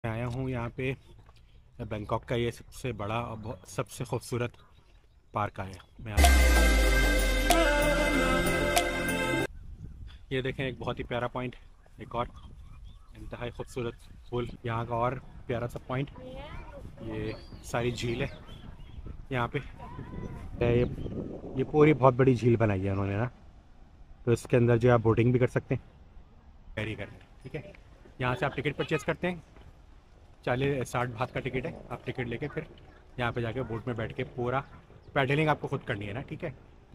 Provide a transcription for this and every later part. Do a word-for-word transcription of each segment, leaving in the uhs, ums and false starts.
मैं आया हूँ यहाँ पे बैंकॉक का ये सबसे बड़ा और बहुत- सबसे खूबसूरत पार्क आया मैं आया ये देखें, एक बहुत ही प्यारा पॉइंट, एक और इंतहाई खूबसूरत फूल। यहाँ का और प्यारा सा पॉइंट, ये सारी झील है यहाँ पे। ये ये पूरी बहुत बड़ी झील बनाई है उन्होंने ना, तो इसके अंदर जो आप बोटिंग भी कर सकते हैं, कैरी करके। ठीक है, यहाँ से आप टिकट परचेज़ करते हैं, चालीस साठ भात का टिकट है। आप टिकट लेके फिर यहाँ पे जाके बोट में बैठ के पूरा पैडलिंग आपको खुद करनी है ना। ठीक है, तो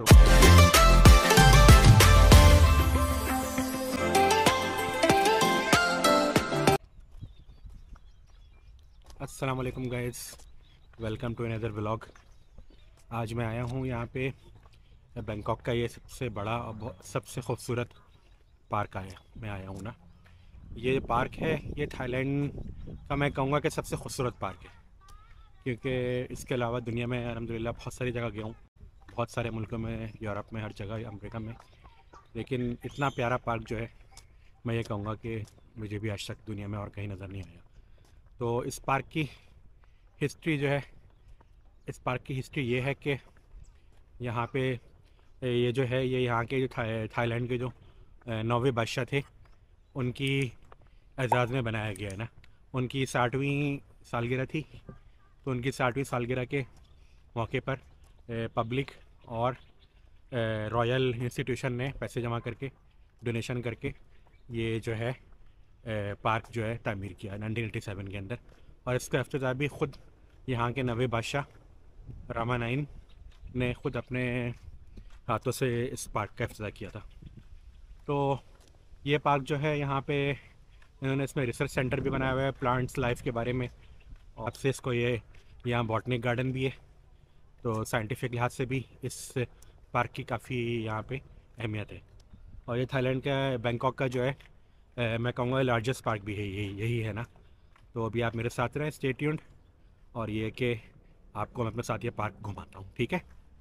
अस्सलाम वालेकुम guys, welcome to another vlog. आज मैं आया हूँ यहाँ पे बैंकॉक का ये सबसे बड़ा और बहुत- सबसे खूबसूरत पार्क आया मैं आया हूँ ना। ये पार्क है, ये थाईलैंड का मैं कहूँगा कि सबसे खूबसूरत पार्क है, क्योंकि इसके अलावा दुनिया में अल्हम्दुलिल्लाह बहुत सारी जगह गया हूँ, बहुत सारे मुल्कों में, यूरोप में, हर जगह, अमेरिका में, लेकिन इतना प्यारा पार्क जो है, मैं ये कहूँगा कि मुझे भी आज तक दुनिया में और कहीं नज़र नहीं आया। तो इस पार्क की हिस्ट्री जो है, इस पार्क की हिस्ट्री ये है कि यहाँ पे ये जो है, ये यहाँ के जो था, थाईलैंड के जो नौवे बादशाह थे, उनकी एजाज़ में बनाया गया है ना। उनकी साठवीं सालगिरह थी, तो उनकी साठवीं सालगिरह के मौके पर पब्लिक और रॉयल इंस्टीट्यूशन ने पैसे जमा करके, डोनेशन करके, ये जो है पार्क जो है तामीर किया नाइनटीन एटी सेवन के अंदर। और इसका इफ्तिताह भी ख़ुद यहाँ के नवे बादशाह रामानाइन ने ख़ुद अपने हाथों से इस पार्क का इफ्तिताह किया था। तो ये पार्क जो है, यहाँ पे इन्होंने इसमें रिसर्च सेंटर भी बनाया हुआ है प्लांट्स लाइफ के बारे में, और से इसको ये यहाँ बॉटनिक गार्डन भी है, तो साइंटिफिक लिहाज से भी इस पार्क की काफ़ी यहाँ पे अहमियत है। और ये थाईलैंड का, बैंकॉक का जो है, ए, मैं कहूँगा लार्जेस्ट पार्क भी है, यही यही है ना। तो अभी आप मेरे साथ रहें, स्टे ट्यून्ड, और ये कि आपको मैं अपने साथ ये पार्क घुमाता हूँ। ठीक है,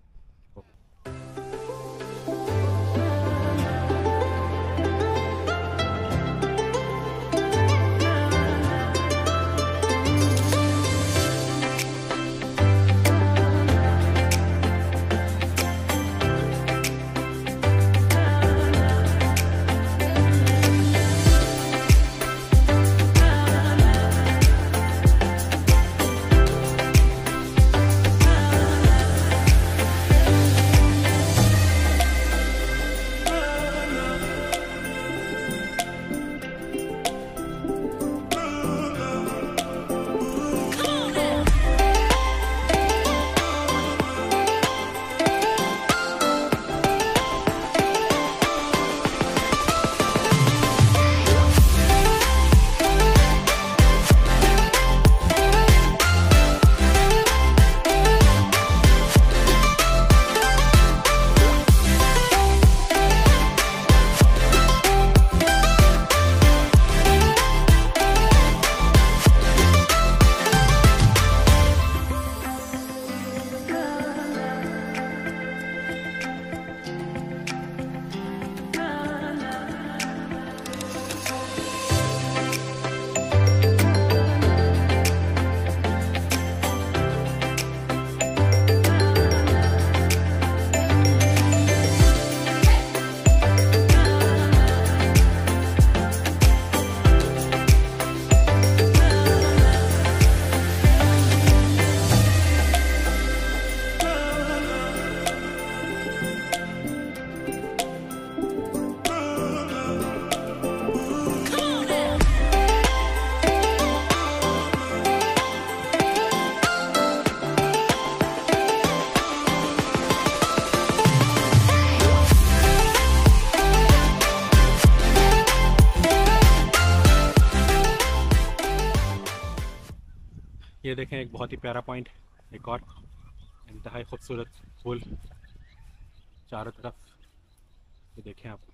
ये देखें, एक बहुत ही प्यारा पॉइंट, एक और इंतहाई खूबसूरत फूल चारों तरफ। ये देखें आप,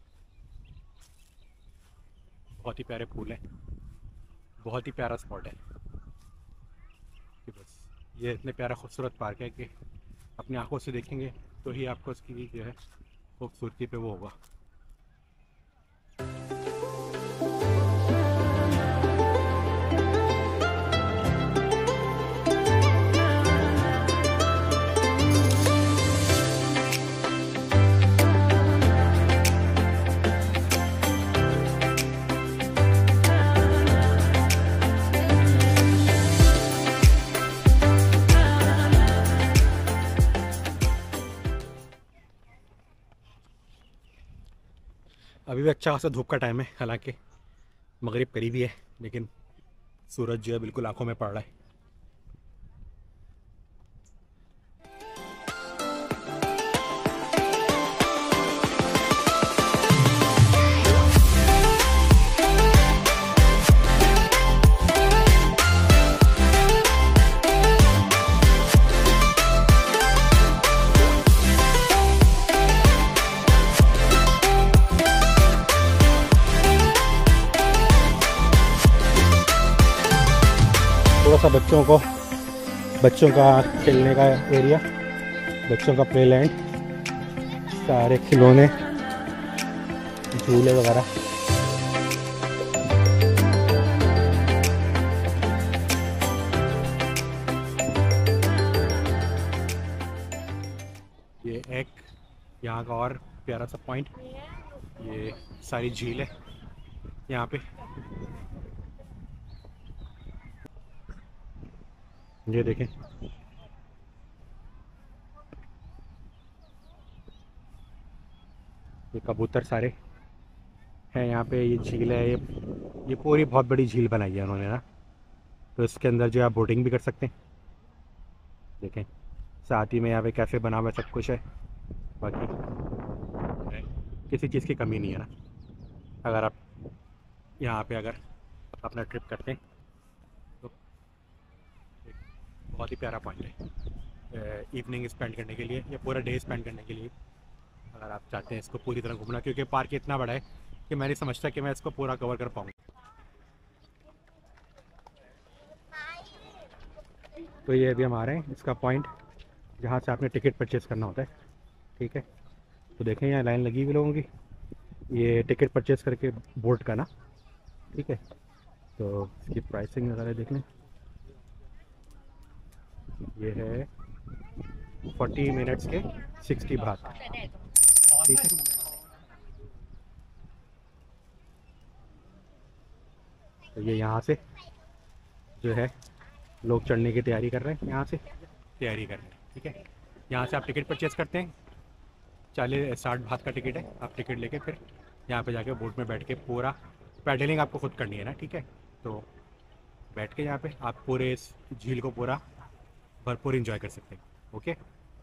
बहुत ही प्यारे फूल हैं, बहुत ही प्यारा स्पॉट है कि बस ये इतने प्यारा खूबसूरत पार्क है कि अपनी आंखों से देखेंगे तो ही आपको इसकी जो है खूबसूरती पे वो होगा। अभी भी अच्छा खासा धूप का टाइम है, हालांकि मगरिब करीबी है, लेकिन सूरज जो है बिल्कुल आंखों में पड़ रहा है। थोड़ा सा बच्चों को बच्चों का खेलने का एरिया, बच्चों का प्ले लैंड, सारे खिलौने, झूले वगैरह। ये एक यहाँ का और प्यारा सा पॉइंट, ये सारी झील है यहाँ पे। ये देखें, ये कबूतर सारे हैं यहाँ पे। ये झील है, ये ये पूरी बहुत बड़ी झील बनाई है उन्होंने ना, तो इसके अंदर जो आप बोटिंग भी कर सकते हैं। देखें, साथ ही में यहाँ पे कैफ़े बना हुआ, सब कुछ है। बाकी किसी चीज़ की कमी नहीं है ना। अगर आप यहाँ पे अगर अपना ट्रिप करते हैं तो बहुत ही प्यारा पॉइंट है इवनिंग स्पेंड करने के लिए या पूरा डे स्पेंड करने के लिए, अगर आप चाहते हैं इसको पूरी तरह घूमना। क्योंकि पार्क इतना बड़ा है कि मैं नहीं समझता कि मैं इसको पूरा कवर कर पाऊँगा। तो ये अभी हम आ रहे हैं इसका पॉइंट जहाँ से आपने टिकट परचेज़ करना होता है, ठीक है। तो देखें यहाँ लाइन लगी हुई लोगों की, ये टिकट परचेज़ करके बोट का ना, ठीक है। तो इसकी प्राइसिंग वगैरह देख लें। ये है फोर्टी मिनट्स के सिक्सटी बात, ठीक है। तो ये यहाँ से जो है लोग चढ़ने की तैयारी कर रहे हैं, यहाँ से तैयारी कर रहे हैं, ठीक है। यहाँ से आप टिकट परचेज़ करते हैं, चालीस साठ बात का टिकट है। आप टिकट लेके फिर यहाँ पे जाके बोट में बैठ के पूरा पैडलिंग आपको खुद करनी है ना, ठीक है। तो बैठ के यहाँ पे आप पूरे इस झील को पूरा भरपूर एंजॉय कर सकते हैं, ओके।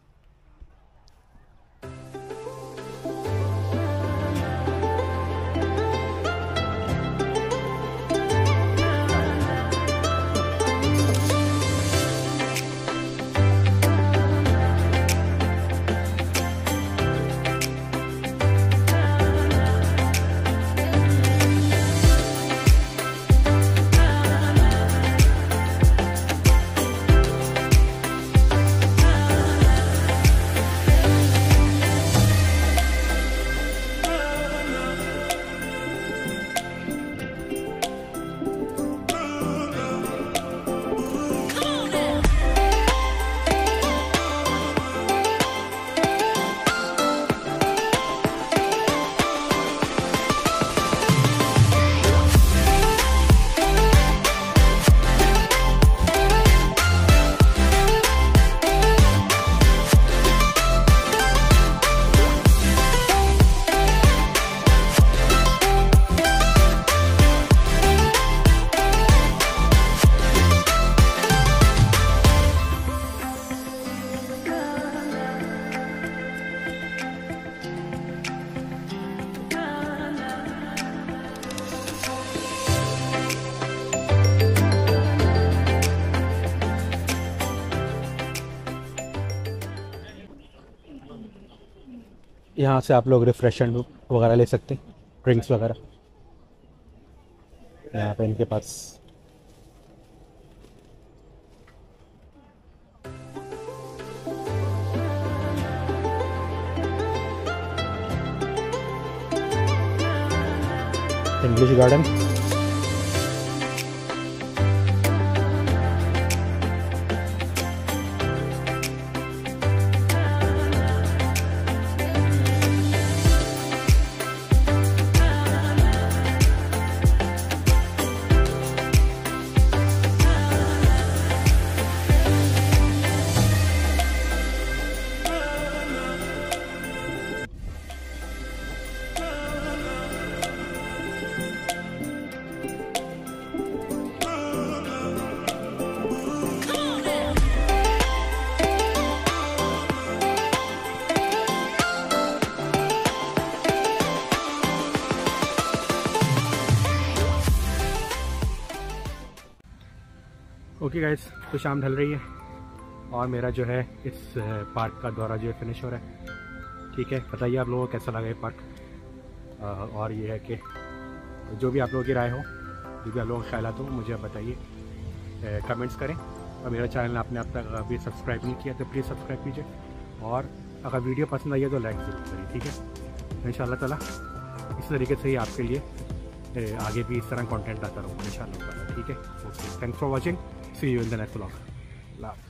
यहाँ से आप लोग रिफ्रेशमेंट वगैरह ले सकते हैं, ड्रिंक्स वगैरह। यहाँ पे इनके पास इंग्लिश गार्डन, ओके गाइस, तो शाम ढल रही है और मेरा जो है इस पार्क का दौरा जो है फिनिश हो रहा है। ठीक है, बताइए आप लोगों को कैसा लगा ये पार्क। और ये है कि जो भी आप लोगों की राय हो, जो भी आप लोगों का ख्याल हो, मुझे आप बताइए, कमेंट्स करें। और मेरा चैनल आपने अब तक अभी सब्सक्राइब नहीं किया तो प्लीज़ सब्सक्राइब कीजिए, और अगर वीडियो पसंद आई है तो लाइक ज़रूर करिए। ठीक है, इंशाल्लाह ताला इस तरीके से ही आपके लिए आगे भी इस तरह कंटेंट आता रहूँगा इंशाल्लाह ताला। ठीक है, okay, thanks for watching, see you in the next vlog.